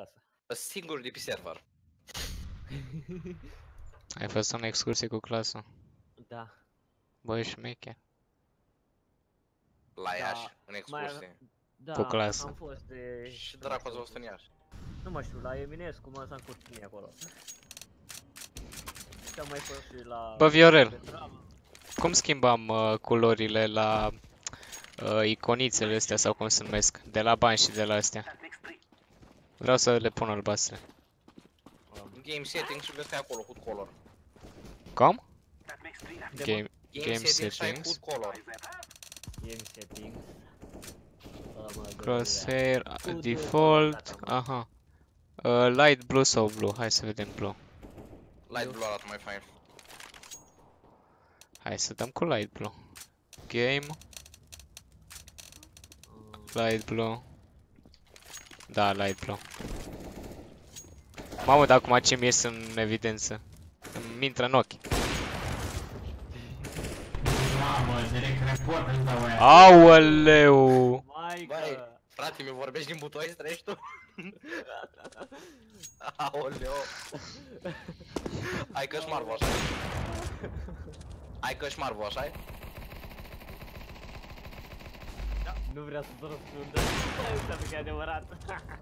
clasă. Singur de pe server. Ai fost în excursie cu clasa? Da. Băi, șmecher. La Iași, în excursie. Da, Cu clasă. am fost de... Și dracu ați fost în Iași. Nu mai știu, la Eminescu m-am stat cu tine acolo. Și am mai fost și la... Bă, Viorel, cum schimbam culorile la iconițele astea sau cum se numesc? De la bani și de la astea. Vreau să le pun albastre. Game settings și vezi acolo, HUD color. Cum? Game Game settings și ai settings. HUD color. settings. Crosshair, default, aha. Light blue sau blue? Hai să vedem blue. Light blue arată mai fain. Hai să dăm cu light blue. Game. Light blue. Da, light blue. Mamă, dar acum ce mi ies în evidență? Îmi intră în ochi. Mamă, direct report îți dau aia. Aoleu! Băi, frate, mi vorbești din butoai să trăiești tu? Aoleo. Ai cășmar, vă, așa? Ai cășmar, vă, așa? Nu vrea să-ți răspundă. Înseamnă că e adevărat.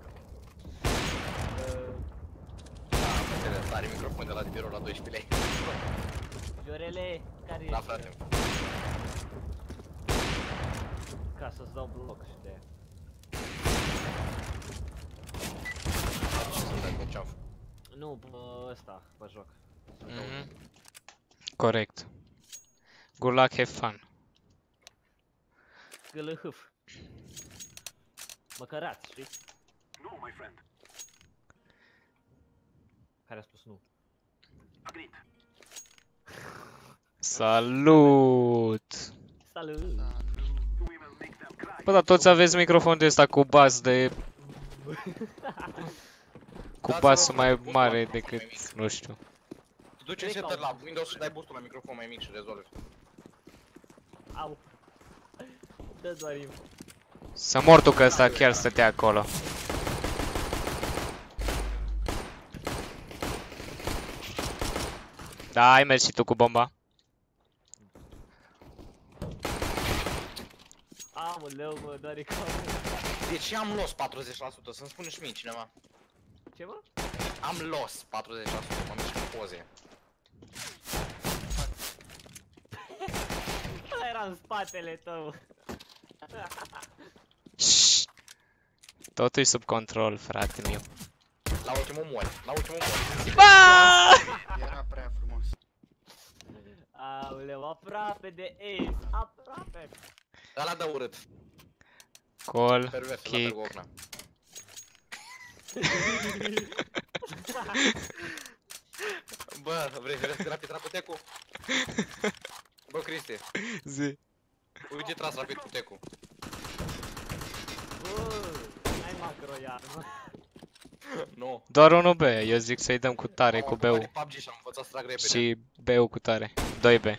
Da, înțeles, are microfon de la birou la 12 lei. Viorele, care Da, ești? frate. Ca să-ți dau bloc și de aia. Ce să dai cu ceaf? Nu, pe ăsta, pe joc. Corect. Good luck, have fun. Gâlăhâf. Măcărați, știi? Nu, my friend. Care a spus nu? Agreed. Salut! Salut! Bă, dar toți aveți microfon de ăsta cu bas de... Cu basul mai mare decât, nu știu. Tu duci în setter la Windows și dai boostul la microfon mai mic și rezolvi. Au! Dă doar info. Să mor tu că ăsta chiar stătea acolo. Da, ai mers și tu cu bomba. Aoleu, mă, doare capul. De ce am lost 40%? Să-mi spune și mie cineva. Ce, mă? Am lost 40%, mă mișc în poze. Ăla era în spatele tău. Shhh. Totul e sub control, frate meu. La ultimul mori, la ultimul mori. Era prea frumos. Aoleu, aproape de ace, aproape. Ăla dă urât. Call, Pervers, la kick. Târgovna. Bă, vrei să rapid raputecul? Bă, Cristi, Zi. uite tras rapid cu tecul. Bă, ai macro iar, mă. Nu. Doar 1B, eu zic să-i dăm cu tare, cu Am B-ul. apucat de PUBG și am învățat să trag repede. Și B-ul cu tare. 2B.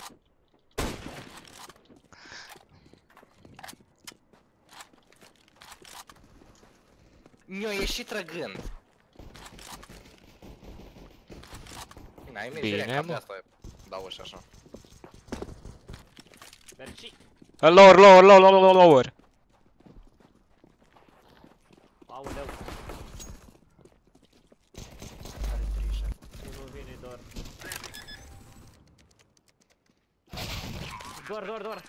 Mi-a ieșit trăgând. N-ai Bine, mizeria, mă. ca asta dau și așa. Merci. Lower, lower, lower, lower, lower. Aoleu. Are 36. Unul vine doar. Doar.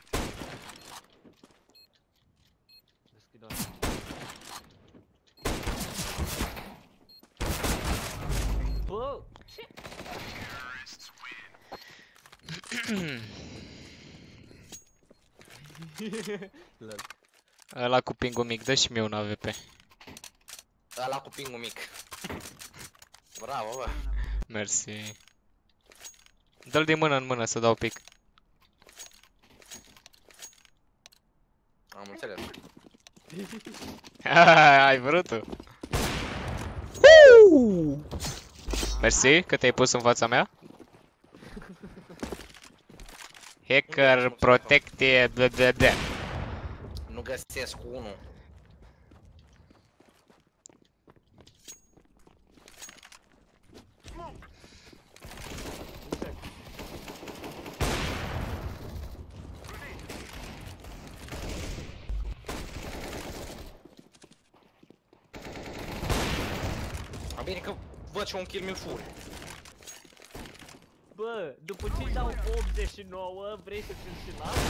Deschid doar. Bă, ce? Lol. Ăla cu pingul mic, dă și mie un AVP. Ăla cu pingul mic. Bravo, bă. Mersi. Dă-l din mână în mână să dau pic. Am înțeles. Ai vrut tu. Mersi că te-ai pus în fața mea. Hacker protecție de. Nu găsesc unul. bine că văd și un kill mi-l furi. Bă, după ce-i dau 89, vrei să ți-l și las?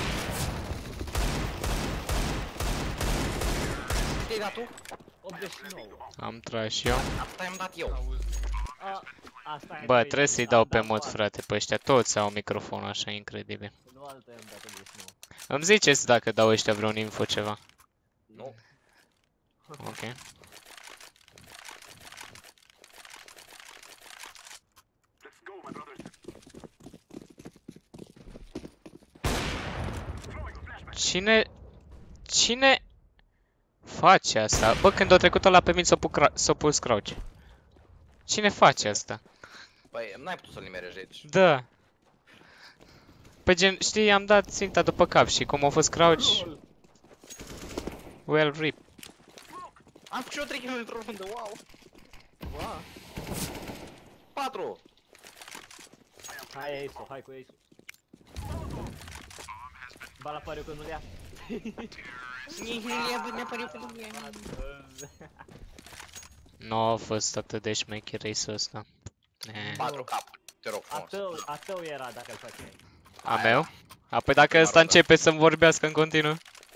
Ce-ai dat tu? 89. Am tras și eu. Asta i-am dat eu. Asta e. Bă, trebuie să-i dau pe mod, frate, pe ăștia toți au microfonul așa, incredibil. Nu altă i-am dat 89. Îmi ziceți dacă dau ăștia vreun info ceva. Nu. Ok. Cine face asta? Bă, când o trecut ăla pe mine s-o pus crouch. Cine face asta? Păi, n-ai putut să-l nimerești aici. Da. Păi gen, știi, am dat ținta după cap și cum a fost crouch. Well rip. Am făcut și eu 3 kg într-o rundă, wow. Wow. 4. Hai Ace-ul, hai cu Ace-ul. Ba la pariu că nu-l ia. Ne pariu că nu e. Nu a fost atât de șmecher race-ul ăsta. 4 capuri, te rog frumos. A tău era dacă-l făceai. A meu? Apoi dacă ăsta începe să-mi vorbească în continuu.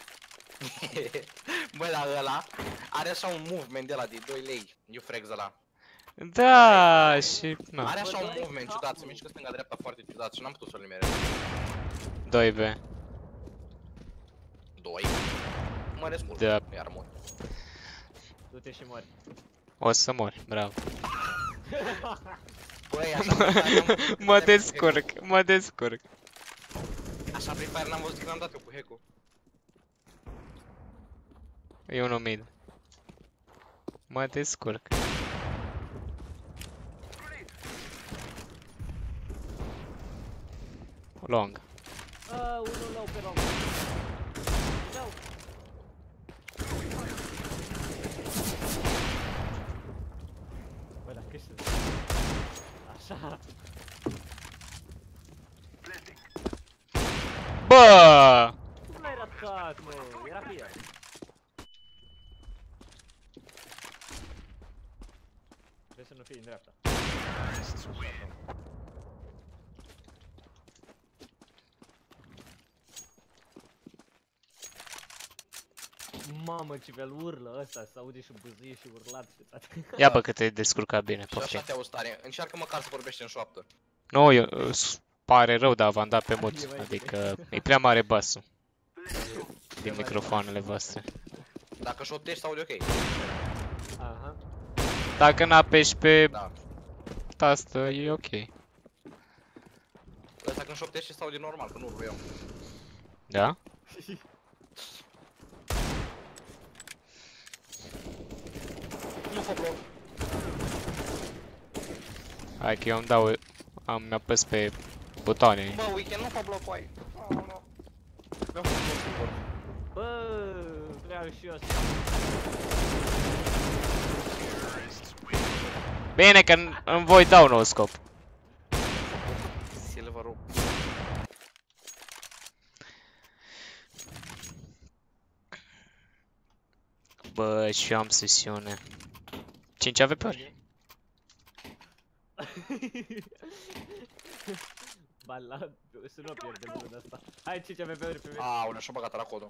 Băi, dar ăla are așa un movement de ăla de 2 lei. You frags ăla. Da, și... nu. Are așa un movement ciudat, se mișcă stânga-dreapta foarte ciudat și n-am putut să-l nimeresc. 2B. 2. Mă descurc, Da. iar mor. Du-te și mori. O să mori, bravo. Băi, așa Free Fire Mă descurc, mă descurc. Așa Free Fire n-am văzut când am dat eu cu hack-ul. E unul mid. Mă descurc. Long. Unul nou pe long. Dau. Bă, dacă ești... Așa. Bă! Cum l-ai ratat, mă? Era pe el. Trebuie să nu fii în dreapta. Mamă, ce fel urlă ăsta, se aude și bâzie și urlat și toate. Ia bă că te-ai descurcat bine, Și așa poftim. te auzi tare, încearcă măcar să vorbești în șoaptă. Nu, eu, pare rău, dar v-am dat pe mut. Adică e prea mare basul din microfoanele voastre. Dacă șoptești, se aude ok. Aha. Dacă n-apeși pe Da. tastă, e ok. Ăsta când șoptești se aude normal, că nu urlu eu. Da? Nu fă bloc. Hai că eu îmi dau, am apăs pe butoane. Bă, weekend nu fă bloc, oai. Oh, no. Mi-am făcut bloc singur. Bă, vreau și eu să... Bine că îmi voi dau nou scop. Silverul. Bă, și eu am sesiune. 5 AVP-uri. Bala, să nu pierdem luna asta. Hai 5 AVP-uri pe mine. Aoleu, și-a băgat la codul.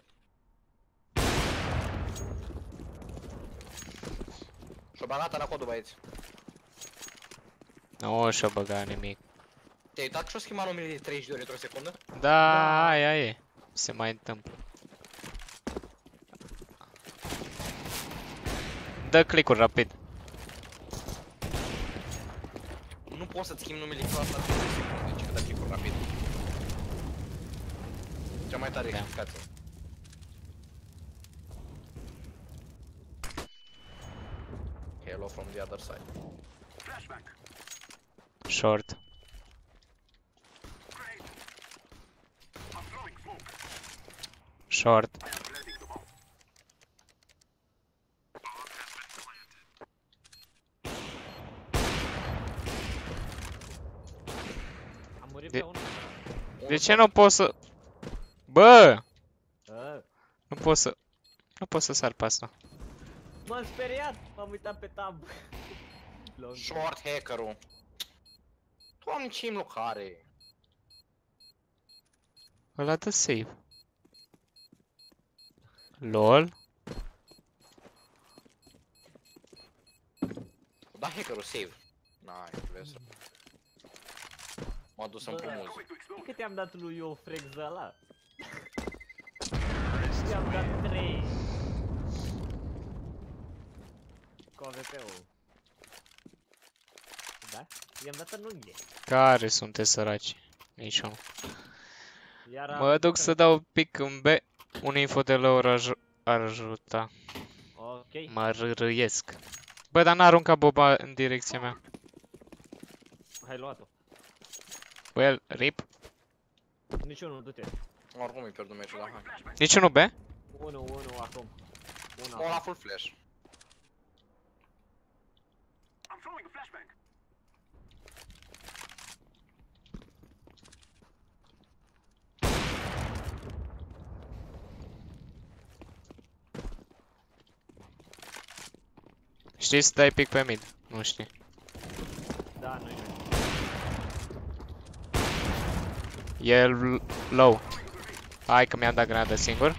Și-a băgat la codul, băieți. Nu și-o băga nimic. Te-ai uitat și-o schimba numele de 30 de ori într-o secundă? Da, aia e. Se mai întâmplă. Dă click-uri rapid. Nu poți să-ți schimbi numele cu asta de 30 secunde, deci că dă click-uri rapid. Cea mai tare Da. explicație. Hello from the other side. Short. Short. Am murit De- pe unul. De ce nu pot să... Bă! Ah, Nu pot să... Nu pot să sar pe asta. M-am speriat, m-am uitat pe tab. Long. Short hackerul. Doamne, ce loc are? Ăla dă save. LOL. Da hackerul save. N-ai, trebuie să... M-a dus să-mi pun muzică. Cât i-am dat lui eu frex de ăla? I-am dat 3. Cu AVP-ul. Da? I-am dat în unghi. Care sunteți săraci? Nici unul. Iar Mă duc să dau pic în B. Un info de la ora ar ajuta. Ok. Mă râiesc. Bă, dar n-a aruncat boba în direcția mea. Hai luat-o. Well, rip. Niciunul, du-te. Oricum îi pierdut meciul, dar hai. Niciunul B? 1 acum. Mă la full flash. I'm throwing a flashbang. Știi să dai pic pe mid? Nu știi. Da, nu-i. E low. Hai că mi-am dat granada singur.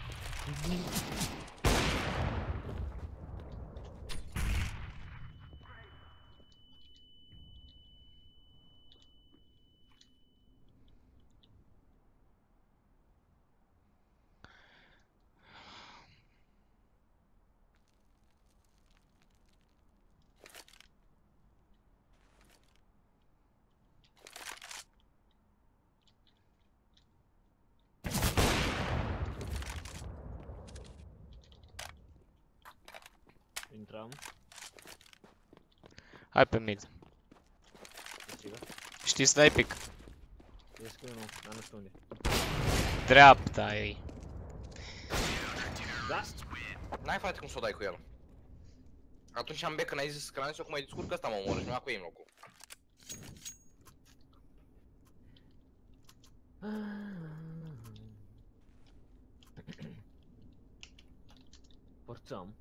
Intrăm. Hai pe mid. Sigur. Știi să dai pic? Eu scriu nu, dar nu știu unde. Dreapta ei. Da? N-ai frate cum să o dai cu el. Atunci am când ai zis că n-am zis eu cum ai discurs că ăsta mă omoră și mi-a cu ei în locul. Forțăm.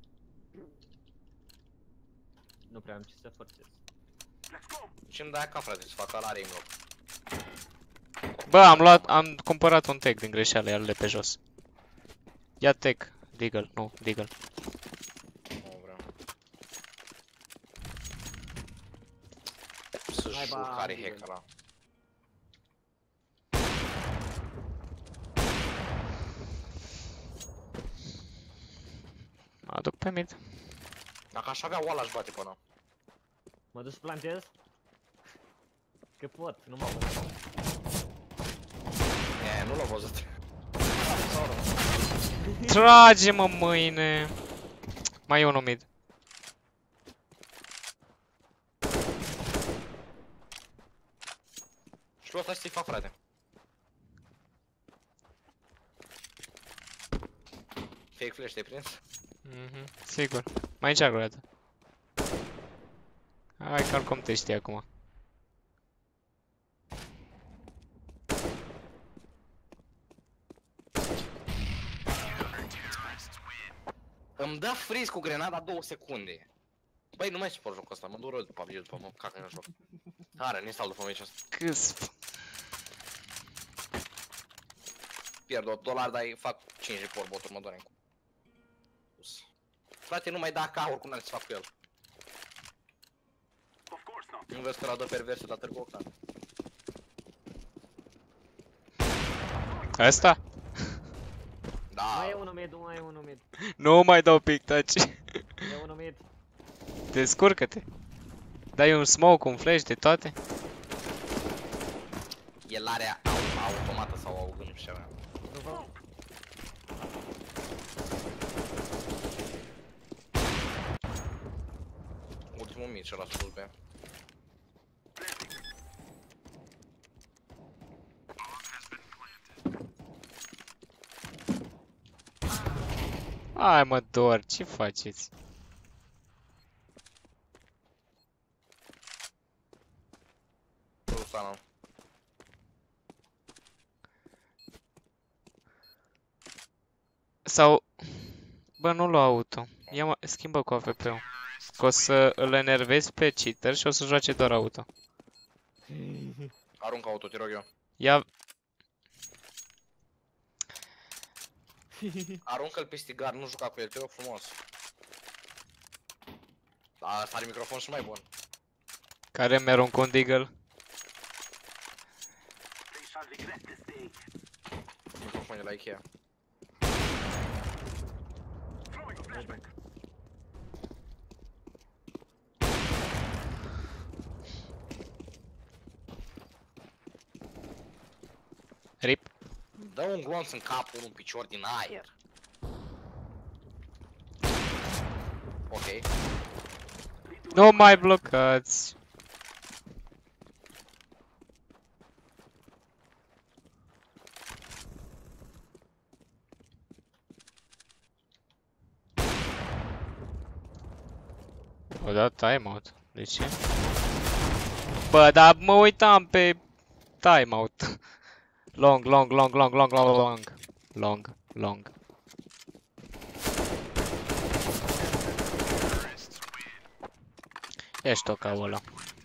Nu prea am ce să forțez. Și îmi dai ca frate să facă ăla are în loc. Bă, am cumpărat un tag din greșeală, iar de pe jos. Ia tag. Deagle, nu, Deagle. Nu vreau. Să Hai, jur ba, care Deagle. hack ăla. Mă aduc pe mid. Dacă aș avea oala aș bate pe ăla. Mă duc să plantez? Că pot, nu mă văd. E, nu l-a văzut. Trage-mă mâine. Mai e unul mid. Și ăsta să-i fac frate. Fake flash te-ai prins? Mhm, sigur. Mai încearcă o dată. Hai că oricum te știi acum. Îmi dă freeze cu grenada 2 secunde. Băi, nu mai suport jocul ăsta, mă dur rău după PUBG, după mă cacă în joc. Are, n-install după meciul ăsta. Câsp. Pierd $1, dar fac 5 report boturi, mă doare în cu. Frate, nu mai da ca oricum n-am ce să fac cu el. Of course not. Nu vezi că la dă perverse la Târgu Octan. Asta? Da. Mai e unul mid, mai e unul mid. Nu mai dau pic, taci. E unul mid. Descurcă-te. Dai un smoke, un flash, de toate. El are automată sau AUG, nu știu ce avea. Nu vă... Ultimul mid și ăla sus pe. Hai mă, dor, ce faceți? Rusana. Sau... Bă, nu lua auto. Ia mă, schimbă cu AVP-ul. Că o să îl enervezi pe cheater și o să joace doar auto. Aruncă auto, te rog eu. Ia... Aruncă-l pe stigar, nu juca cu el, te rog frumos. Da, asta are microfon și mai bun. Care mi-aruncă un deagle. They shall regret this day. Microfon de la Ikea. Throwing a flashbang. Rip. Dă un glonț în cap, unul în picior din aer. Ok. Nu mai blocați. O dat timeout. De ce? Bă, dar mă uitam pe timeout. Long, long, long, long, long, long, long. Long, long. Ești o ca ăla.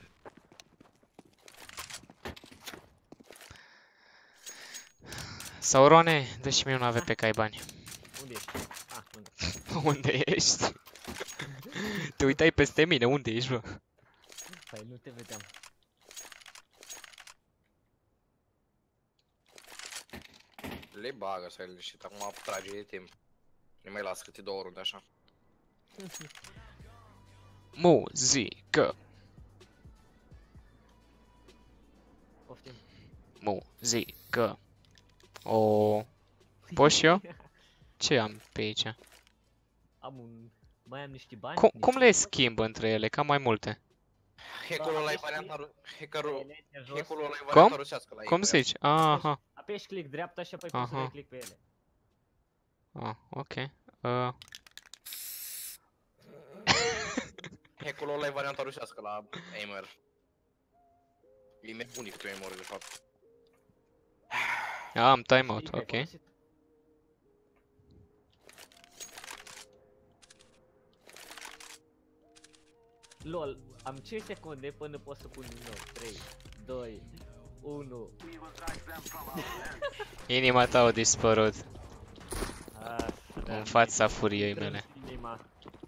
Saurone, dă și mie un AWP că ai bani. Unde ești? Ah, unde? Unde ești? Te uitai peste mine, unde ești, bă? Păi nu te vedeam. Le bagă să el și acum trage de timp. Ne mai las câte 2 runde așa. Muzică. Poftim. Muzică. O... Poți și eu? Ce am pe aici? Am un... Mai am niște bani. Cum le schimb între ele? Cam mai multe. Hackerul ăla e varianta hackerul ăla e Cum? varianta rusească la Cum Ikea. zici? Aha. Apeși click dreapta și apoi poți să Aha. dai click pe ele. Ah, ok. Hackul ăla e varianta rusească la Aimer. E mai bunic pe Aimer de fapt. Am timeout, Click ai ok. folosit? LOL, am 5 secunde până pot să pun din nou. 3, 2, 1. We will drive them from our land. Inima ta a dispărut Ah, în fața furiei mele. Inima.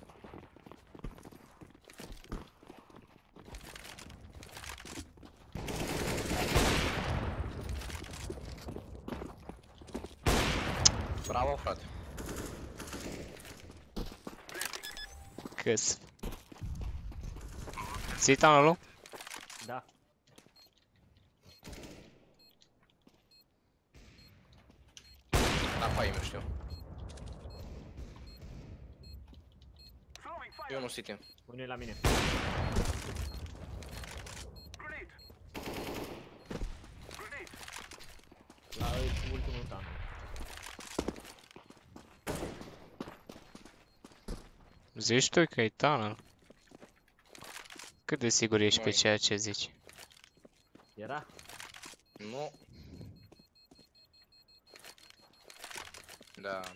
Bravo, frate. Câs. Ții tunnel-ul? Da. Da, pe Aimer știu. Throwing fire. Eu nu city. Unul e la mine. Grenade. Grenade. La ultimul tan. Zici tu că e tunnel? Cât de sigur ești pe Mai. ceea ce zici? Era? Nu. Da.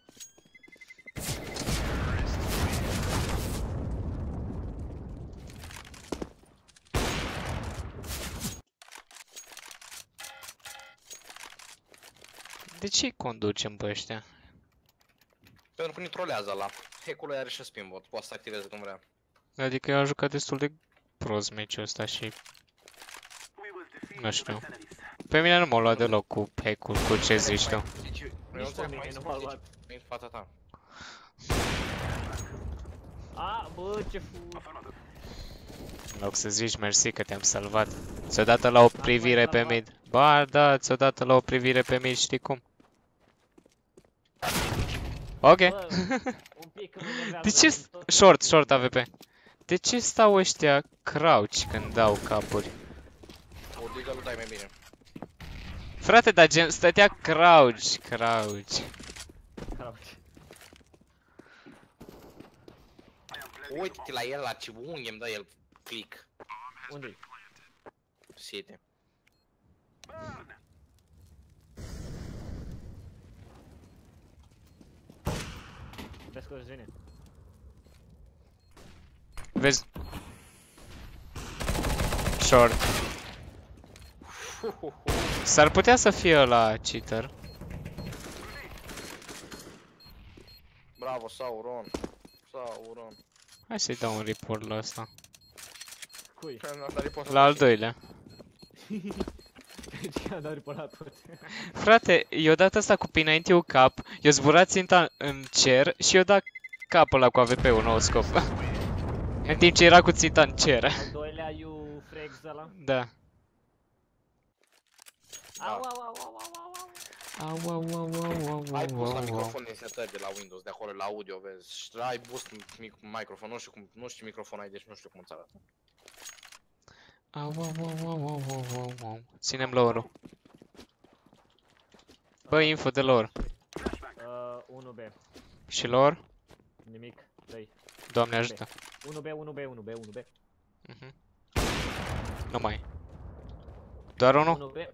De ce conducem pe ăștia? Pentru că ne trolează ăla. Hackul ăla are și spin bot, poate să activeze când vrea. Adică eu am jucat destul de prost meciul ăsta și We will defeat nu the știu. mercenaries. Pe mine nu m-a luat deloc cu hack-ul, cu ce zici tu. Zici, eu Nici pe înțeleg mine mai nu să m-a zici, luat. în fața ta. A, bă, ce fu... Affirmative. În loc să zici mersi că te-am salvat. Ți-o dată la o privire pe mid. Ba, da, ți-o dată la o privire pe mid, știi cum? Ok. Bă, un pic că mă enervează De ce... când tot- Short AVP. De ce stau ăștia crouch când dau capuri? O digă-l dai mai bine. Frate, dar gen stătea crouch. Crouch. Uite-te la el, la ce unghi îmi dă el click. Unde-i? City. Burn. Vezi că își vine. Vezi? Short. S-ar putea să fie ăla cheater. Bravo, Sauron. Sauron. Hai să-i dau un report la ăsta. Cui? La al doilea. Deci i-a dat report la toți. Frate, i-o dat ăsta cu P90 cap, i-o zburat ținta în cer și i-o dat capul ăla cu AWP-ul, nou scop. În timp ce era cu ținta în cer. Al doilea, you frags ăla. Da. Au, au, au, au, au, au, au. Au, au, au, au, au, Ai pus la au, au. microfon din setări de la Windows, de acolo la audio, vezi. Și ai boost microfon, nu știu microfon ai, deci nu știu cum îți arată. Au, au, au, au, au, au, au, au. Ținem lore-ul. Bă, info de lore. 1B. Și lore? Nimic. 3. Doamne ajută. 1B, 1B, 1B, 1B. Mhm. Nu mai. Doar unul? 1B.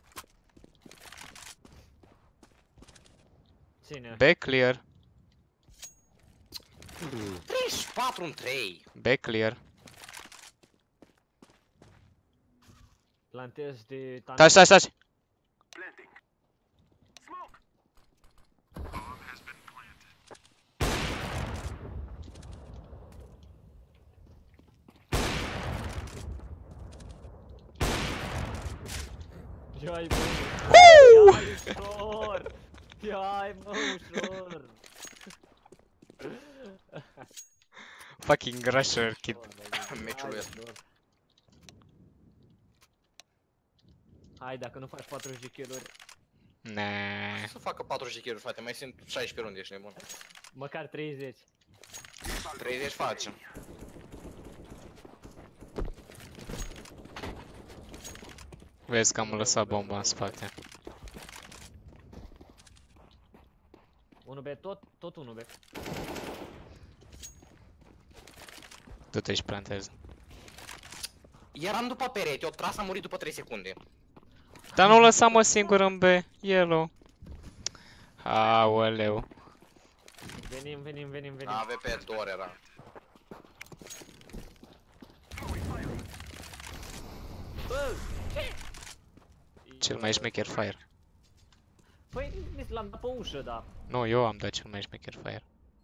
Ține. B clear. 34 în 3. B clear. Plantez de tank. Taci, taci, taci! Planting. Smoke. Ia-i, mă! Ia-i ușor! Ia-i, mă, ușor! Fucking rusher kid. Meciul Hai, ăsta. ușor. Hai, dacă nu faci 40 kill-uri, Nah. Să facă 40 kill-uri, frate, mai sunt 16 runde, ești nebun. măcar 30. 30 facem. Vezi că am lăsat bomba în spate. 1B, tot 1B. Du-te și plantez. Eram după perete, o tras, a murit după 3 secunde. Dar nu lăsam mă singur în B. Yellow. Aoleu. Venim, venim, venim, venim. AWP doar era. Bă, ce? Cel mai șmecher fire. Păi, l-am dat pe ușă, da. Nu, eu am dat cel mai șmecher fire.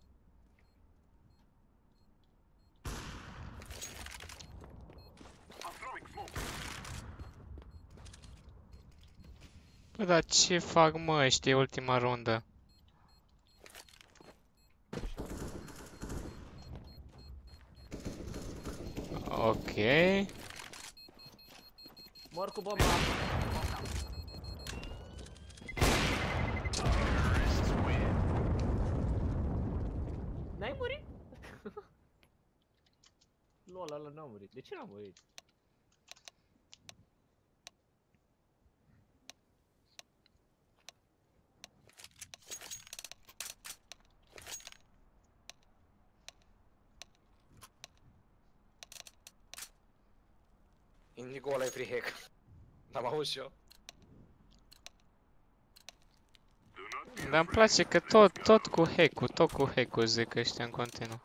I'm throwing smoke. Bă, dar ce fac mă, știi, ultima rundă? Ok. Mor cu bomba. N-ai murit? Lol, ăla n-a murit. De ce n-a murit? Indigo ăla e free hack. N-am auzit și eu. Dar îmi place că tot cu hack-ul zic ăștia în continuu.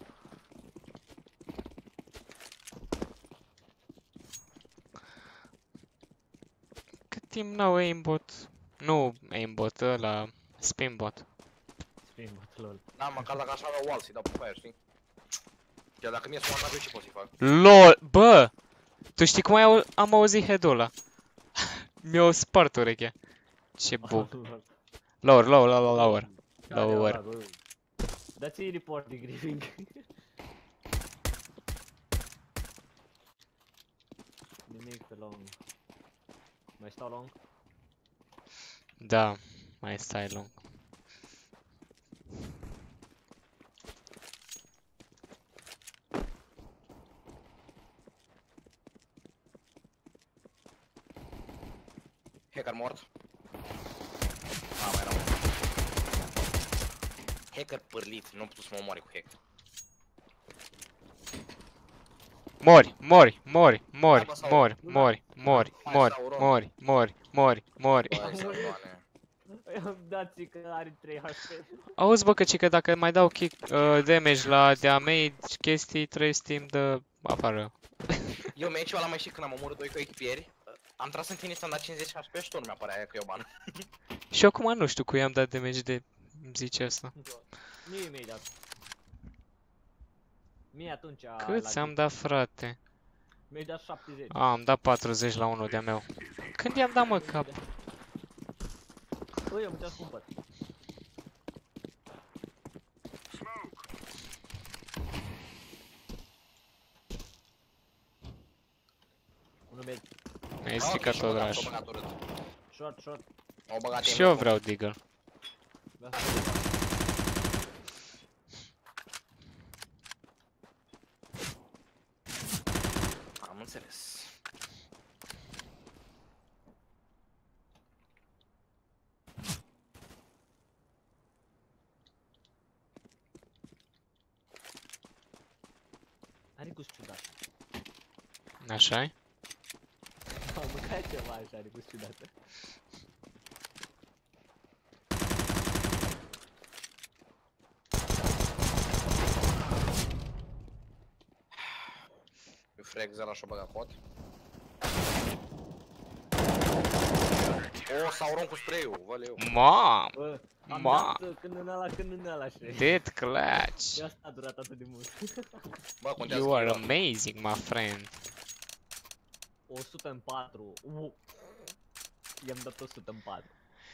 Cât timp n-au aimbot? Nu aimbot, ăla spinbot. Spinbot, lol. Da, măcar dacă așa la wall să-i dau pe fire, știi? Chiar dacă mi-e smoke, ce pot să-i fac? LOL, bă! Tu știi cum am auzit head-ul ăla? Mi-a spart urechea. Ce bug. Lower, lower, lower, lower. Lower. Dați-i report de griefing. Nimic pe long. Mai stau long? Da, mai stai lung. Hacker mort. Ah, mai era unul. Hacker pârlit, nu am putut să mă omoare cu hack. Mori, mori, mori, mori, mori, mori, mori, mori, mori, mori, mori, mori. Băi, Sauroane. Păi am dat că are 3 HP. Auzi, bă, că dacă mai dau kick, damage la damage, chestii, 3 Steam de afară. Eu meciul ăla mai și când am omorât 2 coechipieri, am tras în tine, ți-am dat 50 HP și tot nu mi-apărea aia că eu ban. Și acum nu știu cui am dat damage de zice asta. Mie mi-ai dat. Mie atunci Cât ți-am dat, frate? Mi-ai dat 70. Am dat 40 la unul de-a meu. Când i-am dat, mă, cap? Băi, eu am putea cumpăr. Unul med. Mi-ai stricat tot oraș. Short, short. Au băgat Și eu vreau Deagle. Da. Am înțeles. Are gust ciudat. Așa-i? Am mâncat ceva așa, are gust ciudată. Eu frec zela și-o băgat pot. O, Sauron cu spray-ul, văleu. Mam! Bă, am Ma. dat când în ăla și Dead clutch! de asta a durat atât de mult. Bă, contează You are că- amazing, my friend. 104. I-am dat 104.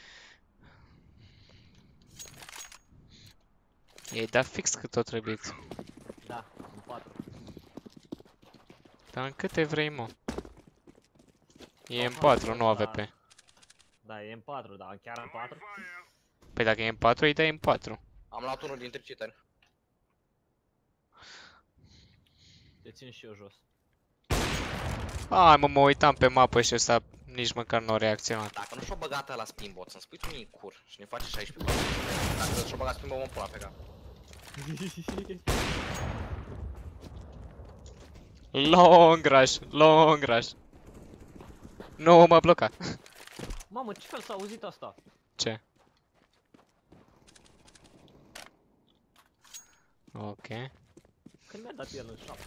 I-ai dat fix cât o trebuit. Da, în 4. Dar în câte vrei, mă? E în 4, nu AVP. Da, e în 4, da, chiar în 4. Păi dacă e în 4, îi dai în 4. Am luat unul dintre cheateri. Te țin și eu jos. Hai, mă uitam pe mapă și ăsta nici măcar nu a reacționat. Dacă nu și-o băgat la spinbot, să-mi spui tu mie cur și ne face 16 bani. Dacă și-o băgat spinbot, mă pun la pe cap. Long rush, long rush. Nu, m-a blocat. Mamă, ce fel s-a auzit asta? Ce? Ok. Când mi-a dat el în 7?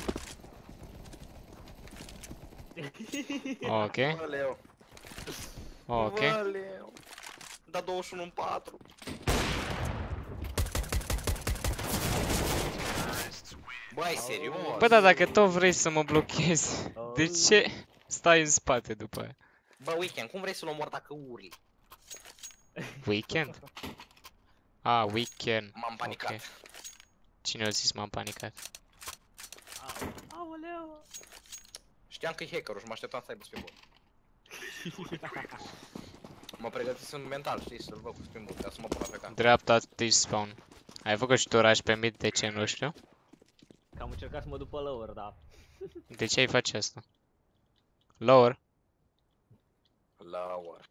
Ok. Văleu. Ok. Văleu. Da 21 în 4. Băi, serios? Bă, da, dacă tot vrei să mă blochezi, de ce stai în spate după aia? Bă, Weekend, cum vrei să-l omor dacă urli? Weekend? Ah, weekend. M-am panicat. Ok. Cine a zis m-am panicat? Aoleu! Știam că e hackerul și mă așteptam să aibă spinbot. Mă pregătisem mental, știi, să-l văd cu spinbot, ca să mă pun la pe cap. Dreapta dish spawn. Ai făcut și tu oraș pe mid, de ce nu știu? Că am încercat să mă duc pe lower, da. De ce ai face asta? Lower? Lower.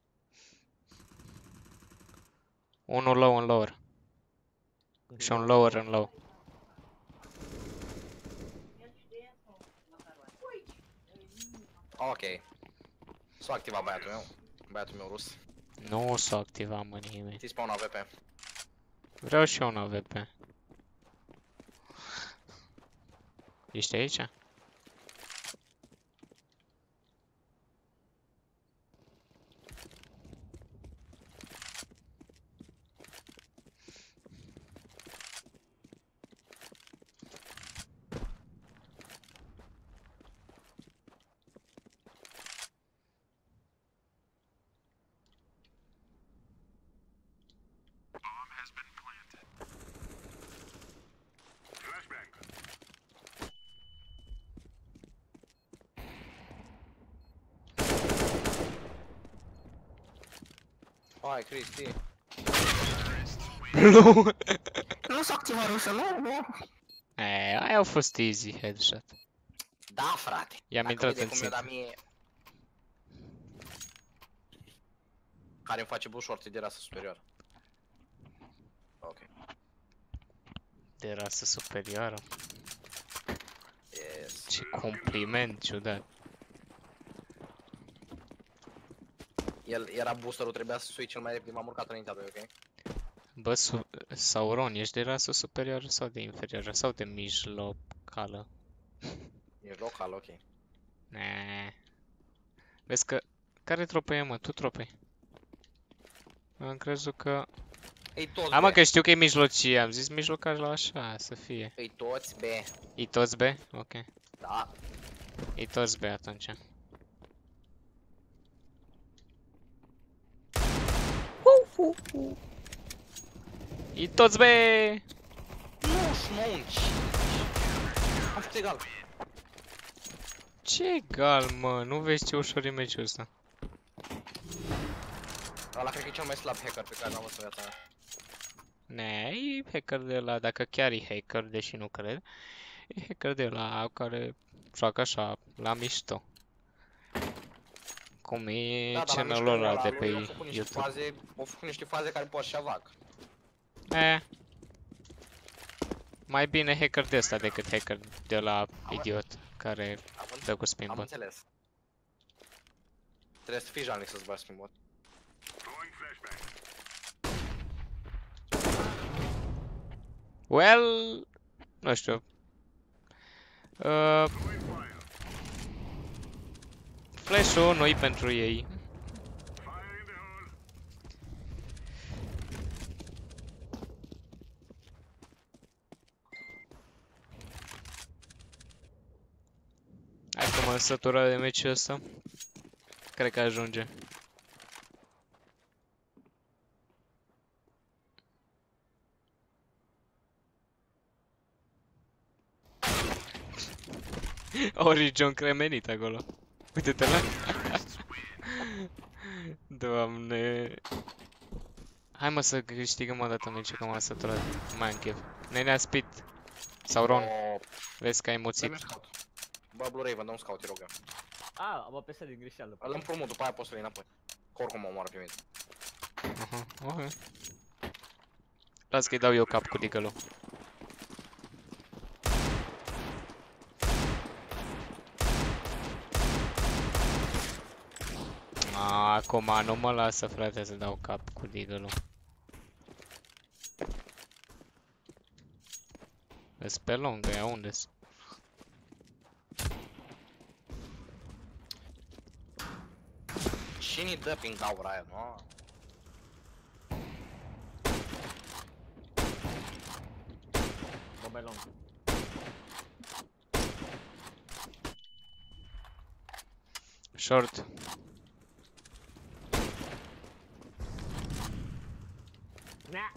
Unul low în lower. Și un lower în low. Ok. S-a activat băiatul meu rus. Nu o să o activăm, mă, nimeni. Ți spawn AVP. Vreau și eu un AVP. Ești aici? Hai, Cristi. Nu! Nu s-a activat rusă, nu. Aia au fost easy headshot. Da, frate. I-am Dacă intrat vede în cum mi-a dat țintă. mie... Care îmi face bușorte de rasă superioară. Ok. De rasă superioară. Yes. Ce compliment ciudat. El era boosterul, trebuia să sui cel mai repede, m-am urcat înaintea lui, ok? Bă, Sauron, ești de rasă superioară sau de inferioară? Sau de mijlocală? Ești local, ok. Nee. Vezi că... Care tropă e, mă? Tu tropăi. Am crezut că... Ei toți Hai mă, B. că știu că e mijlocie, am zis mijlocaș la așa, să fie. Ei toți B. E toți B? Ok. Da. E toți B atunci. E toți B! 99. Am făcut egal. Ce egal, mă? Nu vezi ce ușor e meciul ăsta. Ăla cred că e cel mai slab hacker pe care l-am văzut în viața mea. Ne, e hacker de la, dacă chiar e hacker, deși nu cred, e hacker de la care joacă așa, la mișto. Cum e Da, dar la channelul mișcările ăla de lui pe au făcut niște YouTube. faze, au făcut niște faze care poate și avac. Mai bine hacker de ăsta decât hacker de la idiot care dă cu Am spinbot. înțeles. Trebuie să fii jalnic să-ți bagi spinbot. Throwing flashbang. Well, nu știu. Throwing fire. Flash-ul nu-i pentru ei. Fire in the hole. Hai că m-am săturat de meciul ăsta. Cred că ajunge. Origion cremenit acolo. Uite-te la... Doamne. Hai mă să câștigăm o dată meciul, că m-am săturat. Mai în chef. Nenea Speed. Sauron, vezi că ai muțit. Dă-mi un scout. Bă, Blue Raven, dă un scout, te rog eu. A, am apăsat din greșeală. Îl împrumut, după aia poți să vii înapoi. Că oricum mă omoară pe mine. Aha, ok. Las că-i dau eu cap cu digălul. Acum nu mă lasă, frate, să dau cap cu digălul. Îs pe lungă, ia unde-s? Cine-i dă prin gaura aia, nu? Bomba e long. Short. Nea.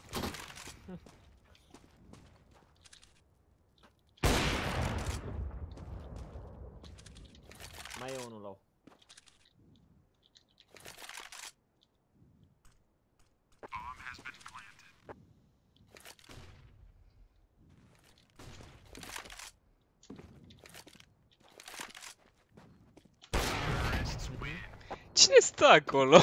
Mai e unul low. Cine stă acolo?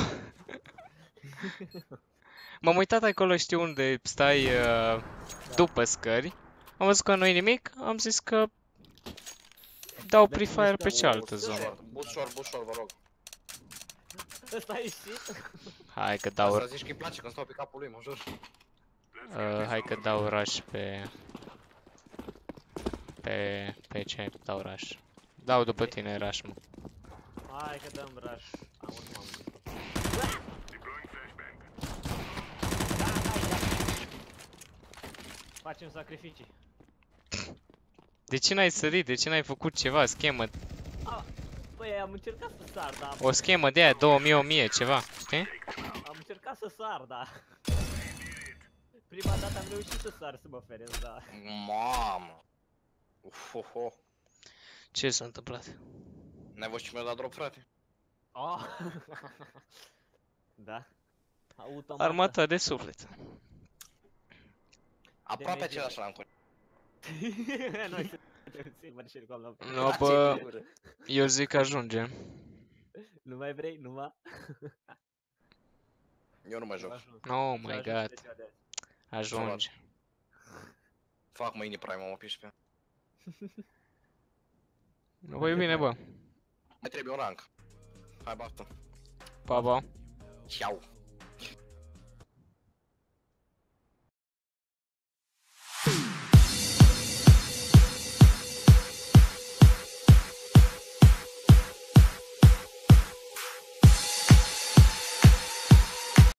M-am uitat acolo, știu unde stai după scări. Am văzut că nu-i nimic, am zis că dau pre-fire pe cealaltă zonă. Boost short, vă rog. Ăsta a ieșit? Hai că dau, Asta zici că îi place când stau pe capul lui, mă jur. hai că dau rush pe ce dau rush. Dau după tine rush, mă. Hai că dăm rush. Am urmă, am zis. Deploying flashbang. Facem sacrificii. De ce n-ai sărit? De ce n-ai făcut ceva? Schemă. Băi, am încercat să sar, dar... O schemă de aia, 2000, ceva, știi? Am încercat să sar, dar... Prima dată am reușit să sar, să mă feresc, dar... Mamă. Uhoho. Ce s-a întâmplat? N-ai văzut ce mi-a dat drop, frate? Oh. Da. Automată. Armata de suflet. Aproape merge. același rancuri. Noi suntem singuri și cum la... Nu, bă, eu zic că ajunge. Nu mai vrei? Nu mai? Eu nu mai joc. Oh my god. Ajunge. Fac mâine prime, mă piși pe ea. Nu voi bine, bă. Mai trebuie un rank. Hai, baftă. Pa, pa. Ciao.